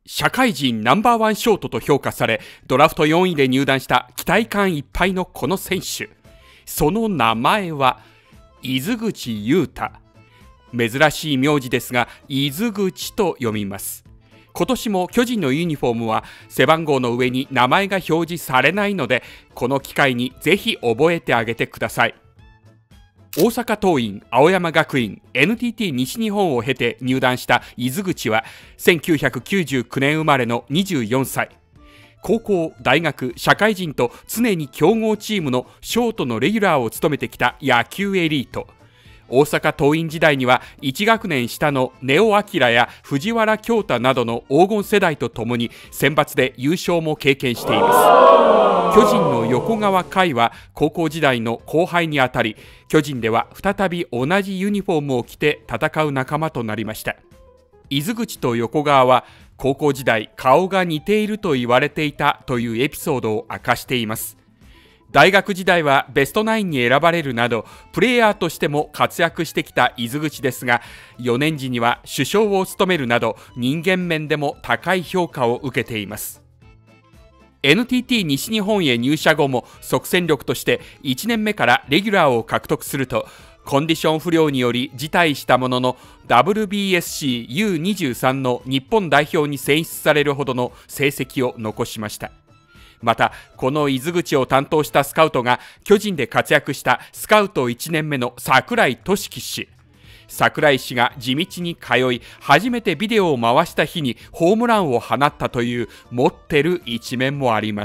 社会人ナンバーワンショートと評価され、ドラフト4位で入団した期待感いっぱいのこの選手。その名前は、伊豆口優太。珍しい名字ですが、伊豆口と読みます。今年も巨人のユニフォームは背番号の上に名前が表示されないので、この機会にぜひ覚えてあげてください。大阪桐蔭、青山学院、NTT 西日本を経て入団した伊豆口は1999年生まれの24歳。高校、大学、社会人と常に強豪チームのショートのレギュラーを務めてきた野球エリート。大阪桐蔭時代には1学年下の根尾昂や藤原恭太などの黄金世代とともに選抜で優勝も経験しています。巨人の横川海は高校時代の後輩にあたり、巨人では再び同じユニフォームを着て戦う仲間となりました。伊豆口と横川は高校時代顔が似ていると言われていたというエピソードを明かしています。大学時代はベストナインに選ばれるなどプレイヤーとしても活躍してきた伊豆口ですが、4年時には主将を務めるなど人間面でも高い評価を受けています。 NTT 西日本へ入社後も即戦力として1年目からレギュラーを獲得すると、コンディション不良により辞退したものの WBSC U23 の日本代表に選出されるほどの成績を残しました。またこの伊豆口を担当したスカウトが巨人で活躍したスカウト1年目の櫻井俊樹氏。櫻井氏が地道に通い、初めてビデオを回した日にホームランを放ったという持ってる一面もあります。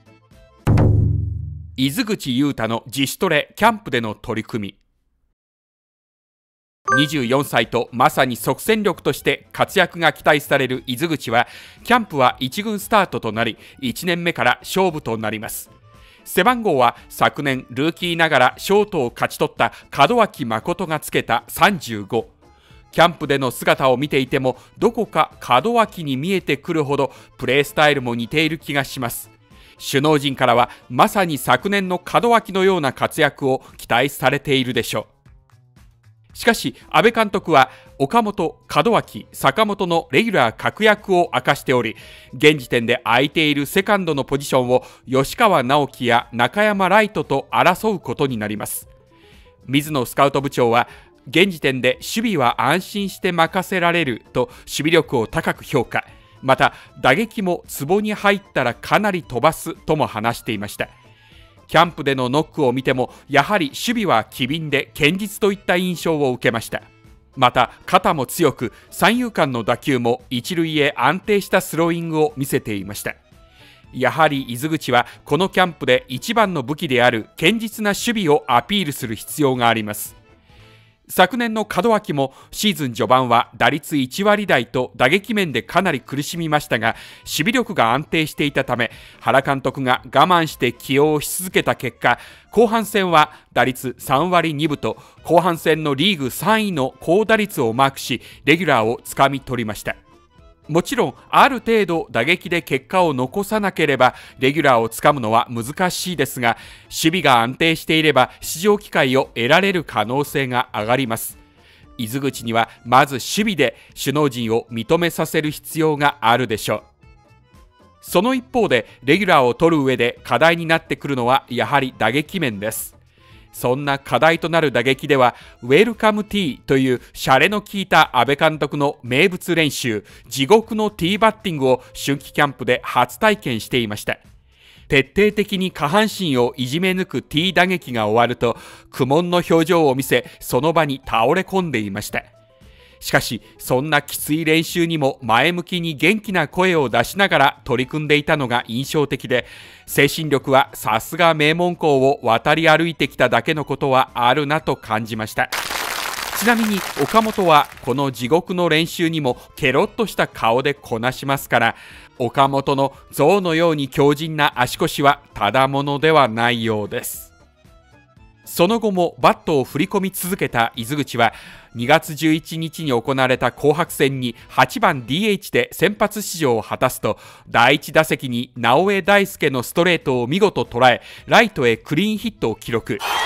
伊豆口優太の自主トレキャンプでの取り組み。24歳とまさに即戦力として活躍が期待される伊豆口は、キャンプは1軍スタートとなり1年目から勝負となります。背番号は昨年ルーキーながらショートを勝ち取った門脇誠がつけた35。キャンプでの姿を見ていてもどこか門脇に見えてくるほどプレースタイルも似ている気がします。首脳陣からはまさに昨年の門脇のような活躍を期待されているでしょう。しかし阿部監督は岡本、門脇、坂本のレギュラー確約を明かしており、現時点で空いているセカンドのポジションを吉川直樹や中山礼都と争うことになります。水野スカウト部長は現時点で守備は安心して任せられると守備力を高く評価。また打撃も壺に入ったらかなり飛ばすとも話していました。キャンプでのノックを見てもやはり守備は機敏で堅実といった印象を受けました。また肩も強く、三遊間の打球も一塁へ安定したスローイングを見せていました。やはり伊豆口はこのキャンプで一番の武器である堅実な守備をアピールする必要があります。昨年の門脇もシーズン序盤は打率1割台と打撃面でかなり苦しみましたが、守備力が安定していたため原監督が我慢して起用し続けた結果、後半戦は打率3割2分と後半戦のリーグ3位の高打率をマークし、レギュラーをつかみ取りました。もちろんある程度打撃で結果を残さなければレギュラーをつかむのは難しいですが、守備が安定していれば出場機会を得られる可能性が上がります。伊豆口にはまず守備で首脳陣を認めさせる必要があるでしょう。その一方でレギュラーを取る上で課題になってくるのはやはり打撃面です。そんな課題となる打撃ではウェルカムティーというシャレの効いた阿部監督の名物練習、地獄のティーバッティングを春季キャンプで初体験していました。徹底的に下半身をいじめ抜くティー打撃が終わると苦悶の表情を見せ、その場に倒れ込んでいました。しかしそんなきつい練習にも前向きに元気な声を出しながら取り組んでいたのが印象的で、精神力はさすが名門校を渡り歩いてきただけのことはあるなと感じました。ちなみに岡本はこの地獄の練習にもケロッとした顔でこなしますから、岡本の象のように強靭な足腰はただものではないようです。その後もバットを振り込み続けた伊豆口は2月11日に行われた紅白戦に8番 DH で先発出場を果たすと、第1打席に直江大輔のストレートを見事捉え、ライトへクリーンヒットを記録。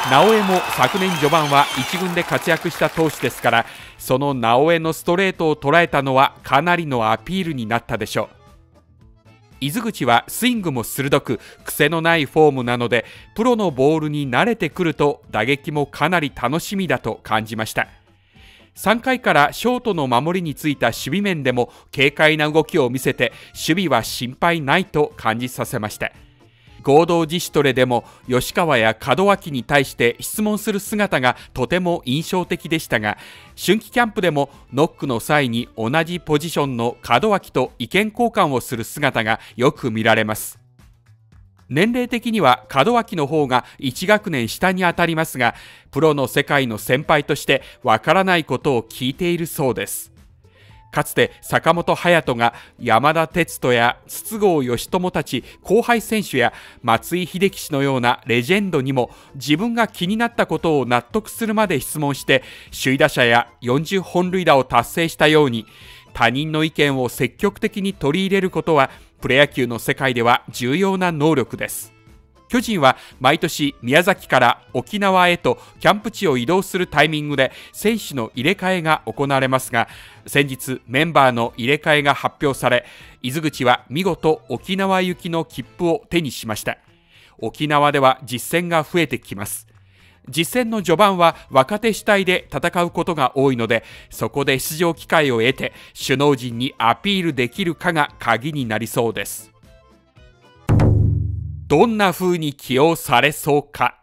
直江も昨年序盤は1軍で活躍した投手ですから、その直江のストレートを捉えたのはかなりのアピールになったでしょう。伊豆口はスイングも鋭く癖のないフォームなので、プロのボールに慣れてくると打撃もかなり楽しみだと感じました。3回からショートの守りについた守備面でも軽快な動きを見せて、守備は心配ないと感じさせました。合同自主トレでも吉川や門脇に対して質問する姿がとても印象的でしたが、春季キャンプでもノックの際に同じポジションの門脇と意見交換をする姿がよく見られます。年齢的には門脇の方が1学年下にあたりますが、プロの世界の先輩としてわからないことを聞いているそうです。かつて坂本勇人が山田哲人や筒香嘉智たち後輩選手や松井秀喜氏のようなレジェンドにも自分が気になったことを納得するまで質問して首位打者や40本塁打を達成したように、他人の意見を積極的に取り入れることはプロ野球の世界では重要な能力です。巨人は毎年宮崎から沖縄へとキャンプ地を移動するタイミングで選手の入れ替えが行われますが、先日メンバーの入れ替えが発表され、伊豆口は見事沖縄行きの切符を手にしました。沖縄では実戦が増えてきます。実戦の序盤は若手主体で戦うことが多いので、そこで出場機会を得て首脳陣にアピールできるかが鍵になりそうです。どんな風に起用されそうか。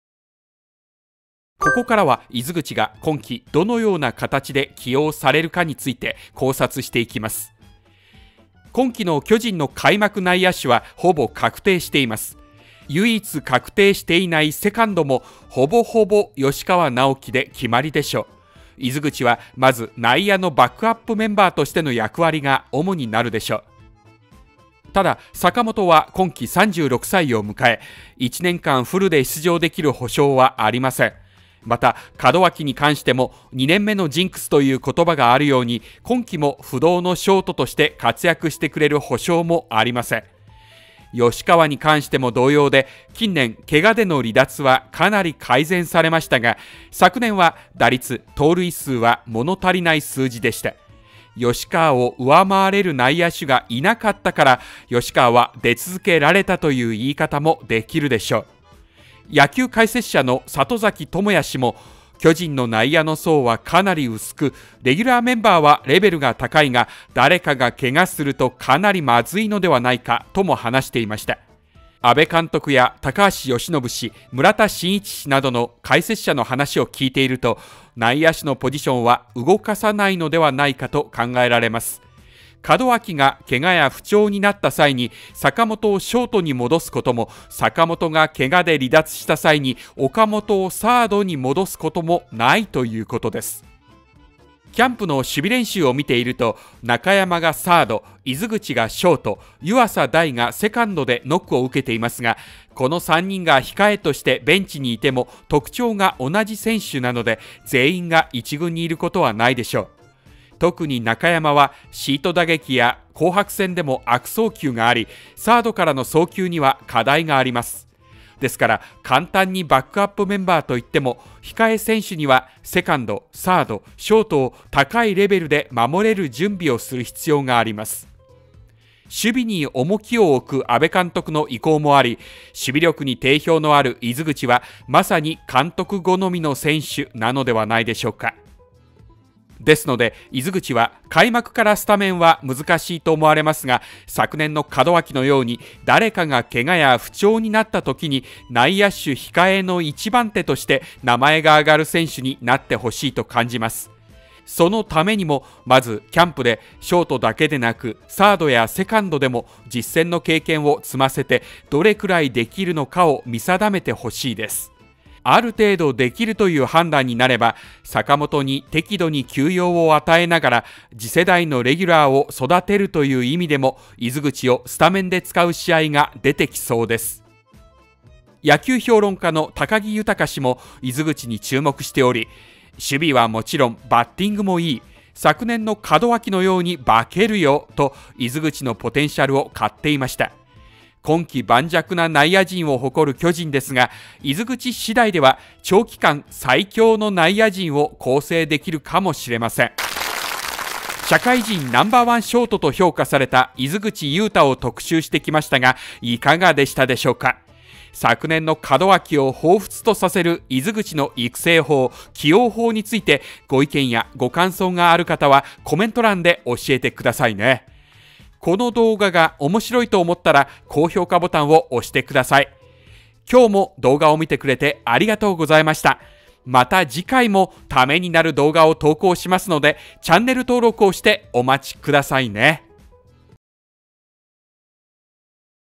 ここからは伊豆口が今季どのような形で起用されるかについて考察していきます。今季の巨人の開幕内野手はほぼ確定しています。唯一確定していないセカンドもほぼほぼ吉川尚輝で決まりでしょう。伊豆口はまず内野のバックアップメンバーとしての役割が主になるでしょう。ただ坂本は今季36歳を迎え、1年間フルで出場できる保証はありません。また門脇に関しても2年目のジンクスという言葉があるように、今季も不動のショートとして活躍してくれる保証もありません。吉川に関しても同様で、近年怪我での離脱はかなり改善されましたが、昨年は打率盗塁数は物足りない数字でした。吉川を上回れる内野手がいなかったから吉川は出続けられたという言い方もできるでしょう。野球解説者の里崎智也氏も、巨人の内野の層はかなり薄く、レギュラーメンバーはレベルが高いが誰かが怪我するとかなりまずいのではないかとも話していました。安倍監督や高橋由伸氏、村田真一氏などの解説者の話を聞いていると、内野手のポジションは動かさないのではないかと考えられます。門脇が怪我や不調になった際に坂本をショートに戻すことも、坂本が怪我で離脱した際に岡本をサードに戻すこともないということです。キャンプの守備練習を見ていると、中山がサード、伊豆口がショート、湯浅大がセカンドでノックを受けていますが、この3人が控えとしてベンチにいても特徴が同じ選手なので、全員が1軍にいることはないでしょう。特に中山はシート打撃や紅白戦でも悪送球があり、サードからの送球には課題があります。ですから簡単にバックアップメンバーといっても、控え選手にはセカンド、サード、ショートを高いレベルで守れる準備をする必要があります。守備に重きを置く安倍監督の意向もあり、守備力に定評のある伊豆口はまさに監督好みの選手なのではないでしょうか。ですので伊豆口は開幕からスタメンは難しいと思われますが、昨年の門脇のように誰かが怪我や不調になった時に内野手控えの一番手として名前が挙がる選手になってほしいと感じます。そのためにもまずキャンプでショートだけでなくサードやセカンドでも実戦の経験を積ませて、どれくらいできるのかを見定めてほしいです。ある程度できるという判断になれば、坂本に適度に休養を与えながら次世代のレギュラーを育てるという意味でも伊豆口をスタメンで使う試合が出てきそうです。野球評論家の高木豊氏も伊豆口に注目しており、守備はもちろんバッティングもいい、昨年の門脇のように化けるよと伊豆口のポテンシャルを買っていました。 今季盤石な内野陣を誇る巨人ですが、井筒次第では長期間最強の内野陣を構成できるかもしれません。社会人ナンバーワンショートと評価された井口雄太を特集してきましたが、いかがでしたでしょうか。昨年の門脇を彷彿とさせる井口の育成法、起用法についてご意見やご感想がある方はコメント欄で教えてくださいね。この動画が面白いと思ったら高評価ボタンを押してください。今日も動画を見てくれてありがとうございました。また次回もためになる動画を投稿しますので、チャンネル登録をしてお待ちくださいね。